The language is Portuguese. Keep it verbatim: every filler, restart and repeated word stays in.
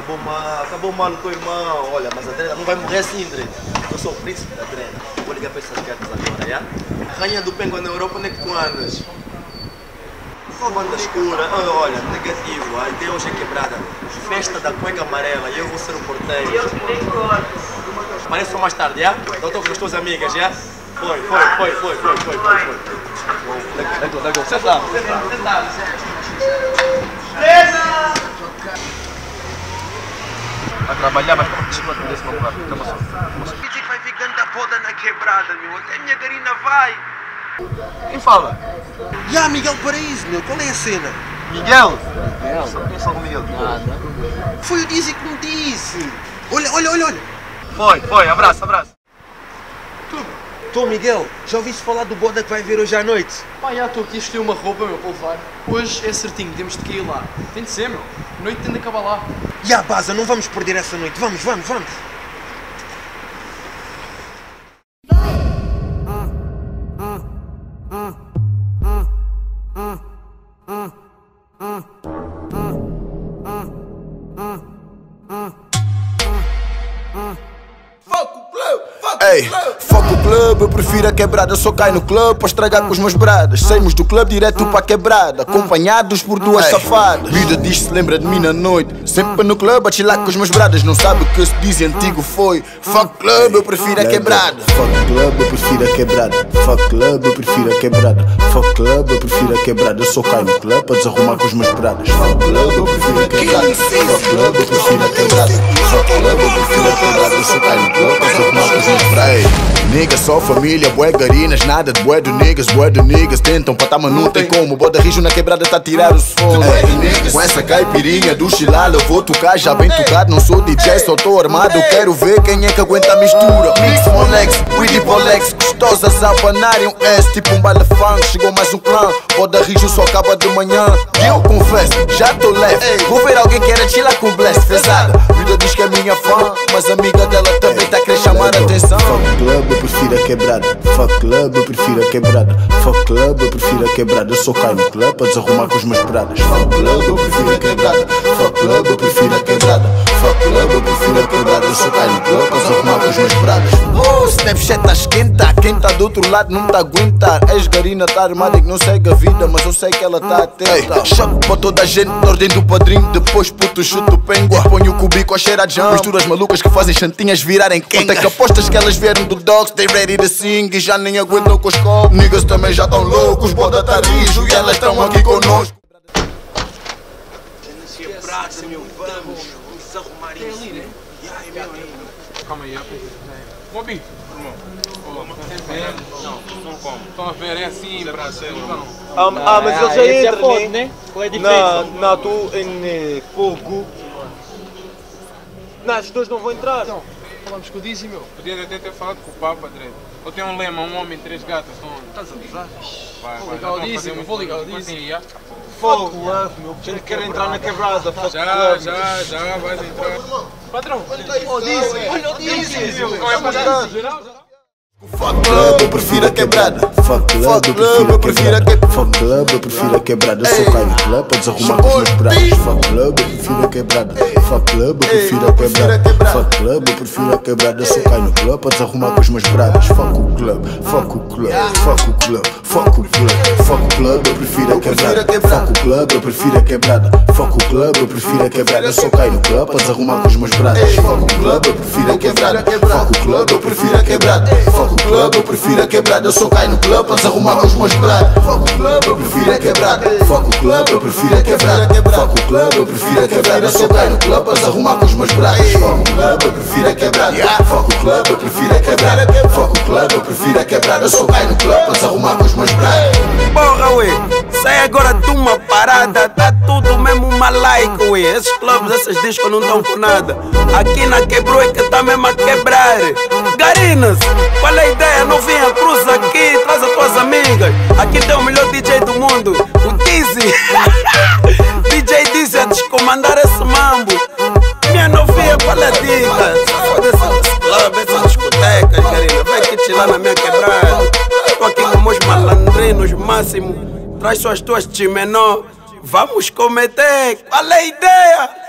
acabou mal, acabou mal o teu irmão. Olha, mas a Drena não vai morrer assim, Drena. Eu sou o príncipe da Drena. Vou ligar para essas cartas agora, já? Rainha do Penguin na Europa, onde é que tu andas? Qual banda escura? Oh, olha, negativo. A ideia hoje é quebrada. Festa da cueca amarela e eu vou ser o porteiro. Eu nem gosto. Aparece só mais tarde, já? Então estou com as tuas amigas, já? Foi, foi, foi, foi, foi, foi, foi. Legal, legal. Senta, senta, senta. A trabalhar, mas como deixa eu atender esse meu prato. Calma só. Diz que vai ficando a boda na quebrada, meu. Até a minha garina vai. Quem fala? Já, Miguel Paraíso, meu. Qual é a cena? Miguel? Miguel? Quem fala com Miguel? Nada. Foi o Dizzy que me disse. Olha, olha, olha, olha. Foi, foi. Abraço, abraço. Tô, Miguel, já ouviste falar do boda que vai ver hoje à noite? Pá, já estou aqui a escolher uma roupa, meu, para levar. Hoje é certinho, temos de ir lá. Tem de ser, meu. A noite tem de acabar lá. Já, Baza, não vamos perder essa noite. Vamos, vamos, vamos. Ei, foco club, eu prefiro a quebrada. Só cai no club para estragar com os meus bradas. Saímos do club direto para a quebrada, acompanhados por duas Ei, safadas. Vida diz se lembra de mim na noite. Sempre no club a chilar com os meus bradas. Não sabe o que se diz antigo foi. Fuck club, eu prefiro a quebrada. Fuck club, eu prefiro a quebrada. Fuck club, eu prefiro a quebrada. Fuck club, eu prefiro a quebrada. Só cai no club para desarrumar com os meus bradas. Fuck club, eu prefiro a quebrada. Fuck club, eu prefiro a quebrada. Fuck club, eu prefiro a quebrada. Só cai no club para desarrumar com os meus bradas. Nigga, só família, bué garinas, nada de bué do niggas, bué do niggas. Tentam patar, mas não tem como. Boda rijo na quebrada tá a tirar o som. Ei, com essa caipirinha do chilala eu vou tocar, já bem tocado. Não sou D J, só tô armado. Eu quero ver quem é que aguenta a mistura. Mix Molex, Weedy Bolex, gostosas a banarem um S, tipo um baile funk. Chegou mais um clã, boda rijo só acaba de manhã. E eu confesso, já tô leve. Vou ver alguém que era chilar com bless, pesada. Vida diz que é minha fã, mas a amiga dela também tá a querer chamar a atenção. Fuck club, eu prefiro a quebrada. Fuck club, eu prefiro a quebrada. Fuck club, eu prefiro a quebrada. Eu só caio no club para desarrumar com os meus bradas. Fuck club, eu prefiro a quebrada. Fuck club, eu prefiro a quebrada. Fuck club, eu prefiro a quebrada. Eu só caio no club para desarrumar com os meus bradas. Oh, Snapchat tá esquenta. Quem tá do outro lado não tá a aguentar. És garina, tá armada e que não segue a vida, mas eu sei que ela tá atenta. Choque para toda a gente na ordem do padrinho. Depois puto chuto o penguin. Ponho o cubico a cheirar de jam. Misturas malucas que fazem chantinhas virarem quente. Até que apostas que elas vieram do dogs, they ready to sing e já nem aguentam com os copos. Niggas também já tão loucos, boda tá rijo e elas tão aqui conosco. Quebrada, meu, vamos, vamos arrumar isso. ali, né? Ai, meu, Calma aí, Bobinho, irmão. Não, não como. Estão a ver, é assim, Brasil. Ah, ah, mas ele já esse entra, é forte, né? né? Qual é a diferença? Não, não, tu em eh, fogo. Não, esses dois não vão entrar. Não, falamos com o Dizzy, meu. Podia até ter falado com o Papa, André. Eu tenho um lema, um homem, três gatas. Estás a usar? Vai, vou ligar o Dizzy, vou ligar o Dizzy. Fogo, meu. A gente quer entrar na quebrada. Já, já, já, vais entrar. Patrão, olha o Dizzy, olha o Dizzy. Não é para Fuck club, eu prefiro a quebrada. Fuck club, eu prefiro a quebrada. Fuck club, eu prefiro a quebrada. Eu só caio no club para desarrumar com os meus braços. Fuck club, eu prefiro a quebrada. Fuck club, eu prefiro a quebrada. Fuck club, eu prefiro a quebrada. Eu só caio no club para desarrumar com os meus braços. Fuck o club, fuck o club, fuck o club, fuck o club. Fuck o club, eu prefiro a quebrada. Fuck o club, eu prefiro a quebrada. Fuck o club, eu prefiro a quebrada. Eu só caio no club para desarrumar com os meus braços. Fuck o club, eu prefiro a quebrada. Fuck o club, eu prefiro a quebrada. Fuck o club, eu prefiro a quebrada. Eu só caio no club para desarrumar com os meus braços. Fuck o club, eu prefiro a quebrada. Fuck o club, eu prefiro a quebrada. Fuck o club, eu prefiro a quebrada. Eu só caio no club para desarrumar com os meus braços. Fuck o club, eu prefiro a quebrada. Fuck o club, eu prefiro a quebrada. Fuck o club, eu prefiro a quebrada. Eu só caio no club para desarrumar com os meus braços. Porra, ué, sai agora de uma parada. Tá tudo mesmo malaico, ué. Esses clubes, esses discos não dão com nada. Aqui na quebrou é que tá mesmo a quebrar. Garinas, qual é a ideia? Não vinha, cruza aqui, traz as tuas amigas. Aqui tem o melhor D J do mundo, o Dizzy. D J Dizzy a descomandar esse mambo. Minha novinha, qual é a dica? Foda-se esse clube, essas discotecas, Garina. Vem aqui chilar na minha quebrada. Tô aqui com meus malandrinos máximo. Traz só as tuas timenó. Vamos cometer, qual é a ideia?